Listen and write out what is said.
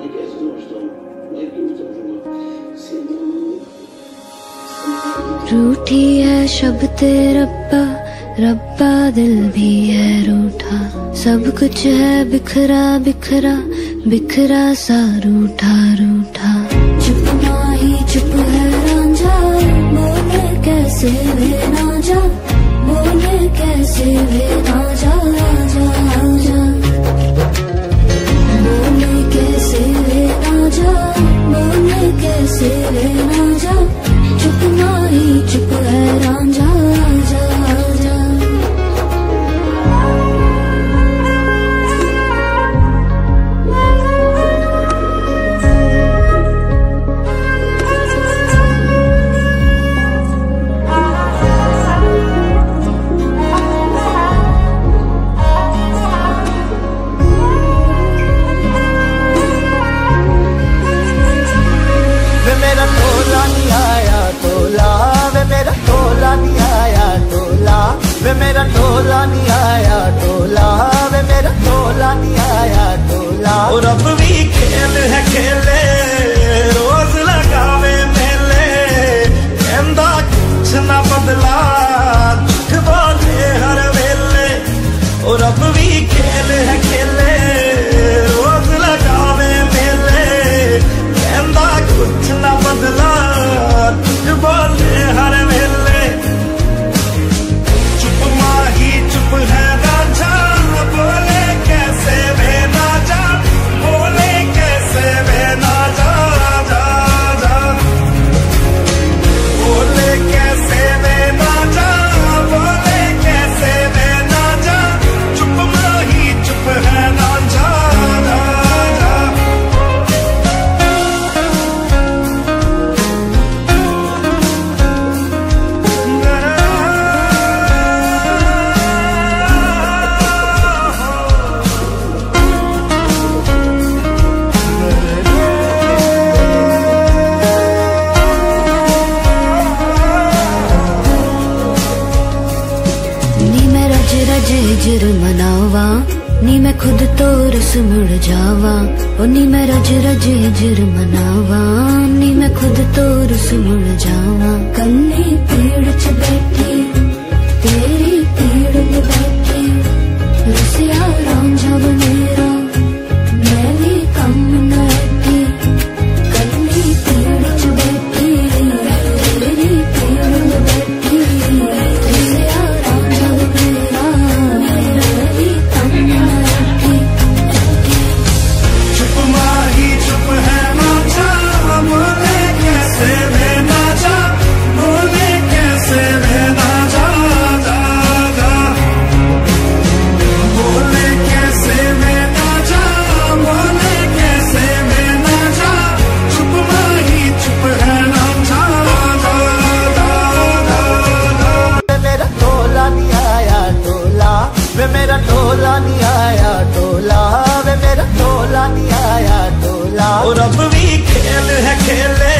रूठी है शब्द रब्बा, रब्बा दिल भी है रूठा। सब कुछ है बिखरा बिखरा, बिखरा सा रूठा रूठा। चुप माही चुप है रांझा, बोले कैसे वे ना जा, बोले कैसे वे ना जा, जा जा। बोले कैसे वे ना जा, बोले कैसे वे ना जा। चुप माही चुप है रांझा, जा जा। वे मेरा टोला नहीं आया टोला, वे मेरा टोला नहीं आया टोला। और अब भी खेल है खेले, रोज लगावे मेले, कहंदा कुछ ना बदला, झूठ बोले हर वेले। और अब भी खेल है खेले, रोज लगावे मेले, कहंदा कुछ ना बदला, झूठ बोले हर वेले। चुप है रांझा, बोले कैसे वे ना जा, बोले कैसे वे ना जा, जा जा। बोले कैसे वे ना जा, बोले कैसे वे ना जा। चुप माही चुप है रांझा, जा जा। रज मनावा नी मैं खुद तो रस मुड़ जावा, ओ नी मैं रज रज मनावा, नी मैं खुद तो रस मुड़ जावा। कन्नी पेड़ च बैठी तेरी पीड़ में बैठी, रसिया रांझा बनेरा मैं भी कम न बैठी। कन्नी पेड़ च बैठी तेरी पीड़ में बैठी, रसिया रांझा बनेरा मैं भी कम न बैठी। चुप माही चुप है रांझा, बोले कैसे वे ना जा, बोले कैसे वे ना जा, जा जा। बोले कैसे वे ना जा, बोले कैसे वे ना जा। चुप माही चुप है रांझा, जा जा जा। मेरा टोला नहीं आया टोला, वे मेरा टोला नहीं आया टोला, वे मेरा टोला नहीं आया टोला। और अब भी खेल है खेले,